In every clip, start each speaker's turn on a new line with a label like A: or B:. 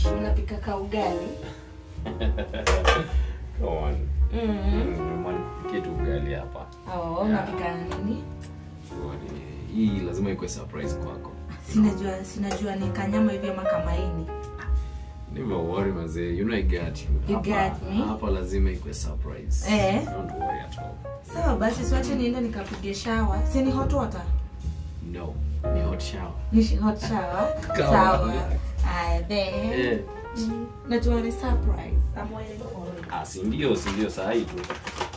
A: Unapika ka ugali?
B: Come on. Mwana kupikia tu ugali hapa.
A: Oh, unapika nini?
B: Hii lazima ikuwe surprise kwako.
A: Sinajua ni kanyama hivi ama kamaini.
B: Never worry mazee, you know I got you.
A: You got me?
B: Hapa lazima ikuwe surprise. Don't worry at all.
A: Sawa basi siwache niende nikapige shower. Si ni hot water?
B: No, ni hot shower.
A: Ni hot shower? Sawa. Then. Najua ni surprise. I'm waiting for it.
B: Si ndio saa hii tu.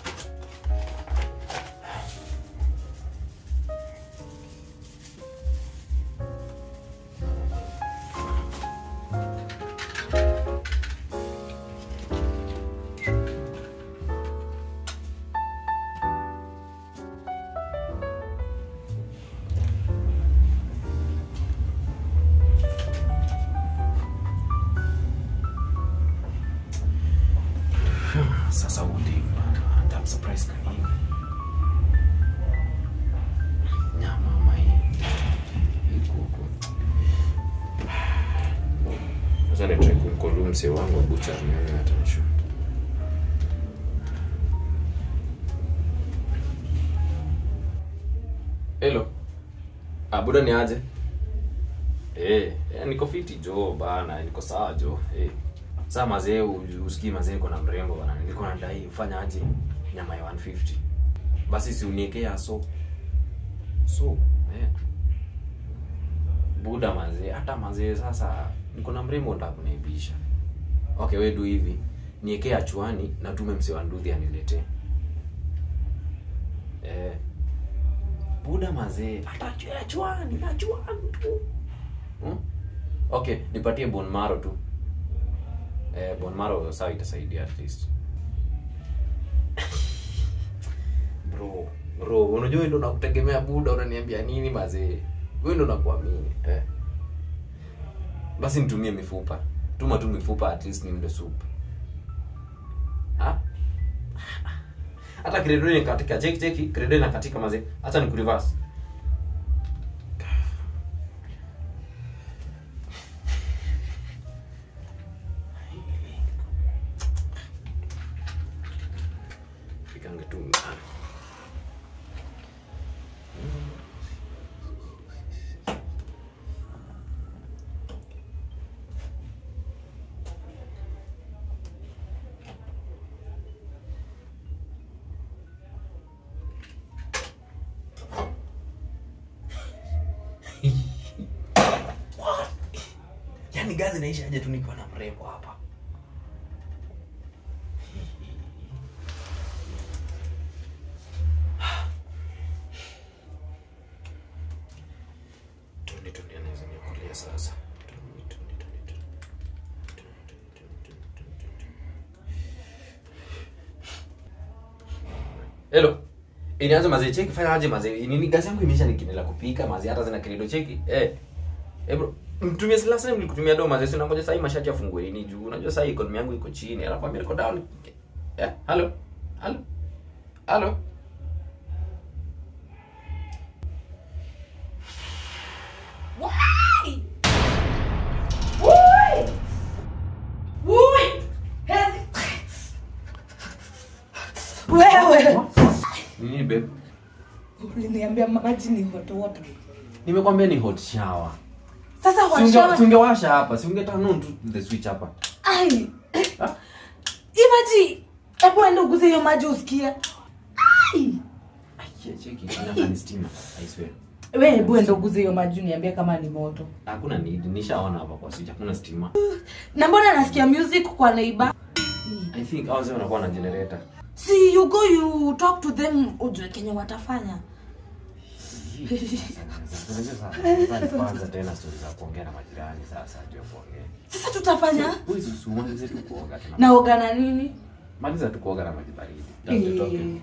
B: Sasa udimba, I'm surprised kanini. Nyama mahindi. Ikuku. Sasa nitry kumcall mse wangu butcher nione atanisho. Hello. Buda ni aje? Niko fiti jo bana, niko sawa jo. Sasa mazee usikii mazee niko na mrembo bana. Niko nadai ufanya aje nyama ya 150. Basi si uniekea so. Buda mazee, hata mazee sasa niko na mrembo nataka kuniibisha. Okay, wewe do hivi. Niekea chuani na tume mse wa nduthi aniletee. Buda mazee, hata chuani na chuani tu. Okay, nipatie bone marrow tu. Bone marrow sawa itasaidia at least. Bro, unajua ndo nakutegemea buda unaniambia nini mazee? Wewe ndo nakuamini. Basi nitumie mifupa. Tuma tu mifupa at least ni mde soup. Hata credo ni katika cheki, credo na katika mazee. Acha ni reverse. Yaani gazi naisha aje tu nikiwa na mrembo hapa. Tuni anaweza nikulia sasa. Hello. Inaanza mazee cheki fanya aje mazee. Nini gazi yangu imeisha nikinela kupika mazee hata zina credo cheki. Bro, mtumie last time nilikutumia do mazee sina ngoja sasa mashati afungue nini juu. Unajua sasa economy yangu iko chini. Alafu mimi niko down. Hello.
A: Wewe.
B: Nini babe?
A: Uliniambia maji ni hot water.
B: Nimekwambia ni hot shower.
A: Sasa hot shower.
B: Singewasha hapa, singeturn on the switch hapa.
A: Maji. Hebu enda uguze hiyo maji usikie.
B: Cheki kama ni steamer, I swear.
A: Wewe hebu enda uguze hiyo maji niambie kama ni moto.
B: Hakuna need, nishaona hapa kwa switch, hakuna steamer.
A: Na mbona nasikia music kwa neighbor?
B: I think hao wanakuwa na generator.
A: See you talk to them ujue Kenya watafanya.
B: Kwanza tena stories za kuongea na majirani sasa ndio kuongea.
A: Sasa tutafanya?
B: Wewe usiuanze tu kuoga tena.
A: Naoga na nini?
B: Maliza tu kuoga na maji baridi.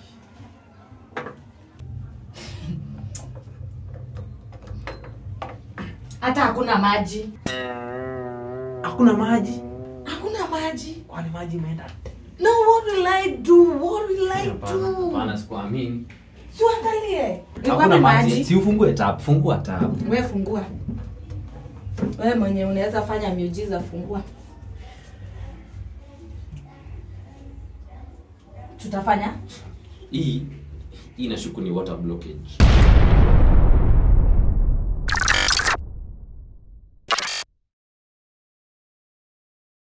A: Hata hakuna maji.
B: Hakuna maji.
A: Kwani
B: maji imeenda?
A: No, what will I do?
B: Hapana sikuamini.
A: Tuangalie.
B: Hakuna maji. Si ufungue tap, fungua tap.
A: Wewe fungua. Wewe mwenye unaweza fanya miujiza, fungua. Tutafanya?
B: Hii inashuku ni water blockage.